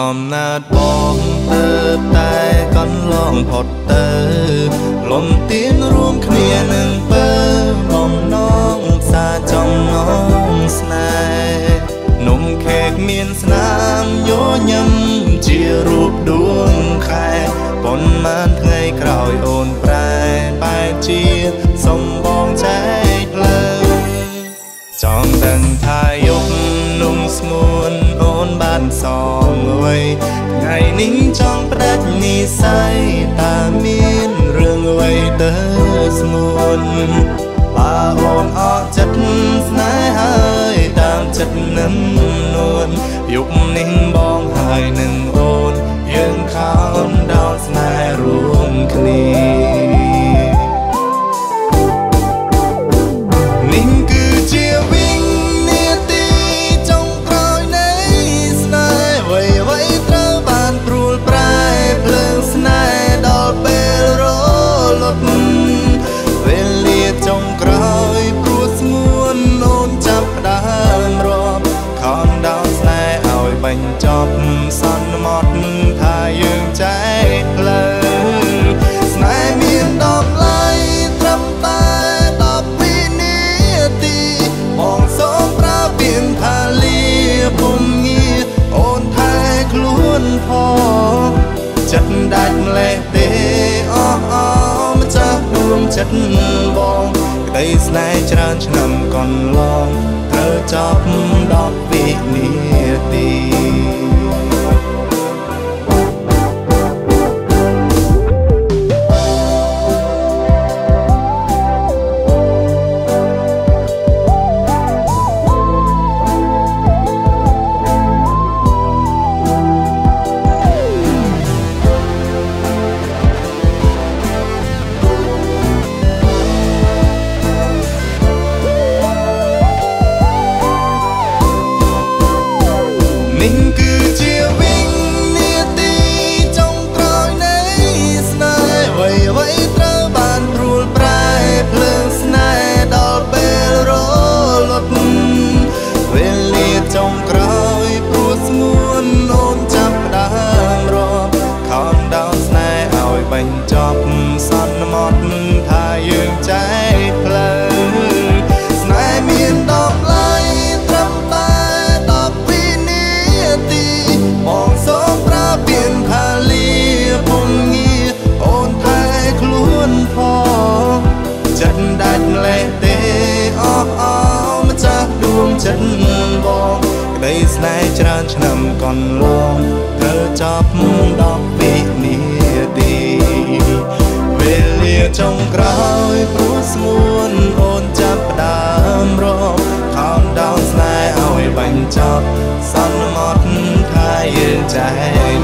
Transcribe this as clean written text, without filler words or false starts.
កំណើតបងទៅតែកន្លងផុតទៅលំទៀនរួមគ្នានឹងបើបំណងផ្សារចំណងស្នេហ៍នំខេកមានស្នាមញញឹមជារូបដួងខែប៉ុន្មានថ្ងៃក្រោយអូនប្រែបែបជាសំបងចែកផ្លូវចង់ដឹងថាយកនំស្ងួនអូនបានសងអ្វីថ្ងៃនេះចង់ផ្ដាច់និស្ស័យតាមានរឿងអ្វីទៅស្ងួនបើអូនអត់ចិត្តស្នេហ៍ហើយតាមចិត្តនឹងនួនយុគនេះបងហើយនឹងអូនយើងខោនដល់ស្នេហ៍រួមគ្នានេះគឺជាវិញនាទីចុងក្រោយនៃស្នេហ៍អ្វីត្រូវបានព្រួលប្រែភ្លើងស្នេហ៍ដល់ពេលរលត់វេលាចុងក្រោយព្រោះស្ងួនអូនចាប់ផ្ដើមរាប់ខំដល់ស្នេហ៍ឲ្យបញ្ចប់សន្មត់ថាយើងចែកផ្លូវស្នេហ៍មានតម្លៃត្រឹមតែ12នាទីបងសូមប្រើពាក្យថាលាពុំងារអូនថែខ្លួនផងចិត្តដាច់ម្លេះទេអស់ម្ចាស់ដួងចិត្តបងក្តីស្នេហ៍ច្រើនឆ្នាំកន្លងត្រូវចប់10វិនាទីនេះគឺជាវិញនាទីចុងក្រោយនៃស្នេហ៍អ្វីត្រូវបានព្រួលប្រែភ្លើងស្នេហ៍ដល់ពេលរលត់វេលាចុងក្រោយព្រោះស្ងួនអូនចាប់ផ្ដើមរាប់ខំដល់ស្នេហ៍ឲ្យបញ្ចប់សន្មត់ថាយើងចែកផ្លូវស្នេហ៍មានតម្លៃត្រឹមតែ12នាទីបងសូមប្រើពាក្យថាលាពុំងារអូនថែខ្លួនផងចិត្តដាច់ម្លេះទេអស់ម្ចាស់ដួងចិត្តបងក្តីស្នេហ៍ច្រើនឆ្នាំកន្លងត្រូវចប់10វិនាទីវេលាចុងក្រោយព្រោះស្ងួនអូនចាប់ផ្ដើមរកខំដល់ស្នេហ៍ឲ្យបញ្ចប់សន្មត់ថាយើងចែក